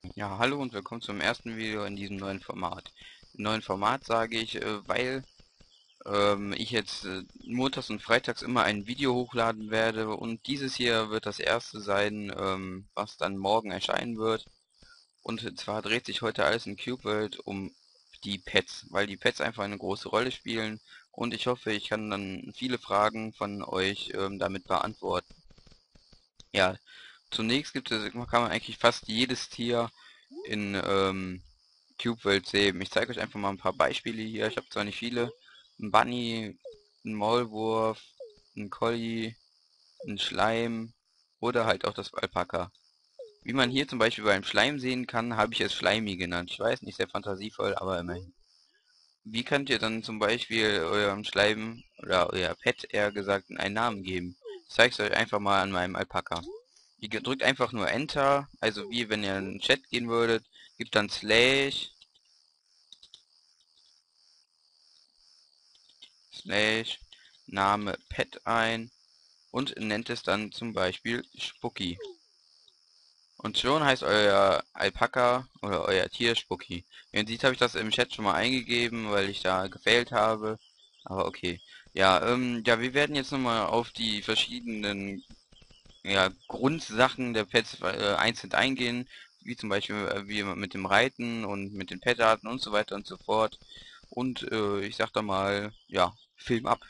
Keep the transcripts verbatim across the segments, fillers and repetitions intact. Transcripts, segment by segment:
Ja, hallo und willkommen zum ersten Video in diesem neuen Format. Im neuen Format sage ich, äh, weil ähm, ich jetzt äh, montags und freitags immer ein Video hochladen werde und dieses hier wird das erste sein, ähm, was dann morgen erscheinen wird. Und zwar dreht sich heute alles in Cube World um die Pets, weil die Pets einfach eine große Rolle spielen und ich hoffe, ich kann dann viele Fragen von euch ähm, damit beantworten. Ja, zunächst gibt es, kann man eigentlich fast jedes Tier in ähm, Cube-Welt sehen. Ich zeige euch einfach mal ein paar Beispiele hier. Ich habe zwar nicht viele. Ein Bunny, ein Maulwurf, ein Collie, ein Schleim oder halt auch das Alpaka. Wie man hier zum Beispiel beim Schleim sehen kann, habe ich es Schleimi genannt. Ich weiß, nicht sehr fantasievoll, aber immerhin. Wie könnt ihr dann zum Beispiel eurem Schleim oder euer Pet eher gesagt einen Namen geben? Ich zeige es euch einfach mal an meinem Alpaka. Ihr drückt einfach nur Enter, also wie wenn ihr in den Chat gehen würdet, gebt dann Slash, Slash, Name Pet ein und nennt es dann zum Beispiel Spucky. Und schon heißt euer Alpaka oder euer Tier Spucky. Wie man sieht, habe ich das im Chat schon mal eingegeben, weil ich da gefailt habe. Aber okay. Ja, ähm, ja, wir werden jetzt nochmal auf die verschiedenen ja, Grundsachen der Pets äh, einzeln eingehen, wie zum Beispiel äh, wie man mit dem Reiten und mit den Petarten und so weiter und so fort. Und äh, ich sag da mal, ja, Film ab.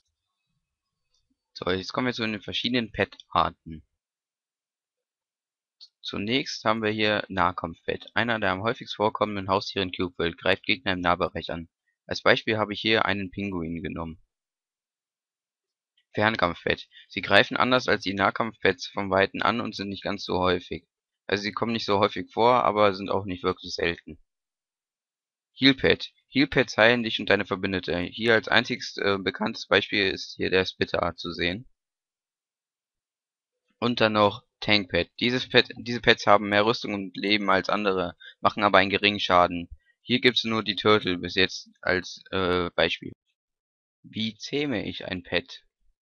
So, jetzt kommen wir zu den verschiedenen Pet-Arten. Zunächst haben wir hier Nahkampf-Pet, einer der am häufigst vorkommenden Haustiere in Cube-Welt, greift Gegner im Nahbereich an. Als Beispiel habe ich hier einen Pinguin genommen. Fernkampf-Pet. Sie greifen anders als die Nahkampf-Pets vom Weiten an und sind nicht ganz so häufig. Also sie kommen nicht so häufig vor, aber sind auch nicht wirklich selten. Heal-Pet. Heal-Pets heilen dich und deine Verbündete. Hier als einziges äh, bekanntes Beispiel ist hier der Spitter zu sehen. Und dann noch Tank-Pet. Dieses Pet, diese Pets haben mehr Rüstung und Leben als andere, machen aber einen geringen Schaden. Hier gibt's nur die Turtle bis jetzt als äh, Beispiel. Wie zähme ich ein Pet?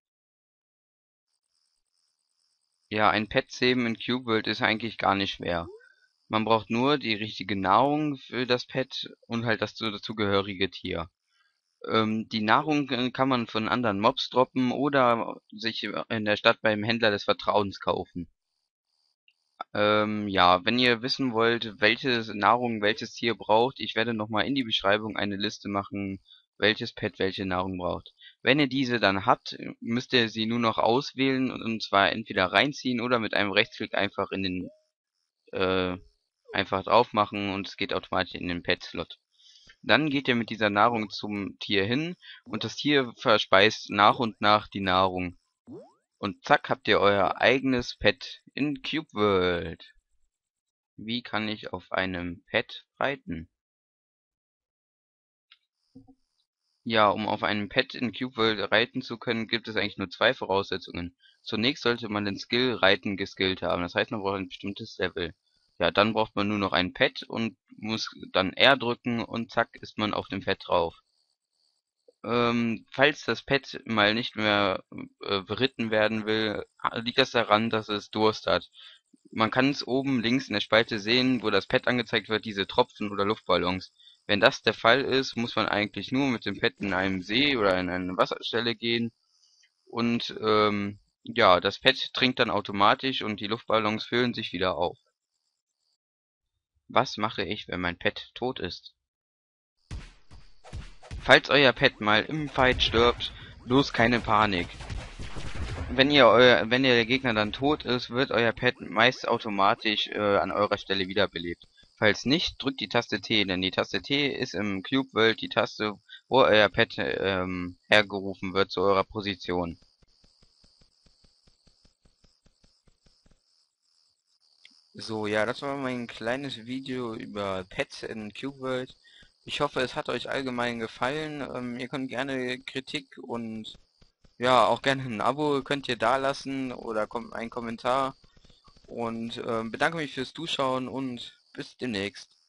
Ja, ein Pet zähmen in Cube World ist eigentlich gar nicht schwer. Man braucht nur die richtige Nahrung für das Pet und halt das dazugehörige Tier. Ähm, die Nahrung äh, kann man von anderen Mobs droppen oder sich in der Stadt beim Händler des Vertrauens kaufen. Ähm, ja, wenn ihr wissen wollt, welche Nahrung welches Tier braucht, ich werde nochmal in die Beschreibung eine Liste machen, welches Pet welche Nahrung braucht. Wenn ihr diese dann habt, müsst ihr sie nur noch auswählen und, und zwar entweder reinziehen oder mit einem Rechtsklick einfach in den äh, einfach drauf machen und es geht automatisch in den Pet-Slot. Dann geht ihr mit dieser Nahrung zum Tier hin und das Tier verspeist nach und nach die Nahrung. Und zack habt ihr euer eigenes Pet in Cube World. Wie kann ich auf einem Pet reiten? Ja, um auf einem Pet in Cube World reiten zu können, gibt es eigentlich nur zwei Voraussetzungen. Zunächst sollte man den Skill Reiten geskillt haben, das heißt, man braucht ein bestimmtes Level. Ja, dann braucht man nur noch ein Pet und muss dann R drücken und zack ist man auf dem Pet drauf. Ähm, falls das Pet mal nicht mehr äh, beritten werden will, liegt das daran, dass es Durst hat. Man kann es oben links in der Spalte sehen, wo das Pad angezeigt wird, diese Tropfen oder Luftballons. Wenn das der Fall ist, muss man eigentlich nur mit dem Pad in einem See oder in eine Wasserstelle gehen und ähm, ja, das Pad trinkt dann automatisch und die Luftballons füllen sich wieder auf. Was mache ich, wenn mein Pet tot ist? Falls euer Pet mal im Fight stirbt, bloß keine Panik. Wenn ihr euer, wenn ihr der Gegner dann tot ist, wird euer Pet meist automatisch äh, an eurer Stelle wiederbelebt. Falls nicht, drückt die Taste T, denn die Taste T ist im Cube World die Taste, wo euer Pet ähm, hergerufen wird zu eurer Position. So, ja, das war mein kleines Video über Pets in Cube World. Ich hoffe, es hat euch allgemein gefallen. Ähm, ihr könnt gerne Kritik und ja, auch gerne ein Abo könnt ihr da lassen oder kom einen Kommentar. Und ähm, bedanke mich fürs Zuschauen und bis demnächst.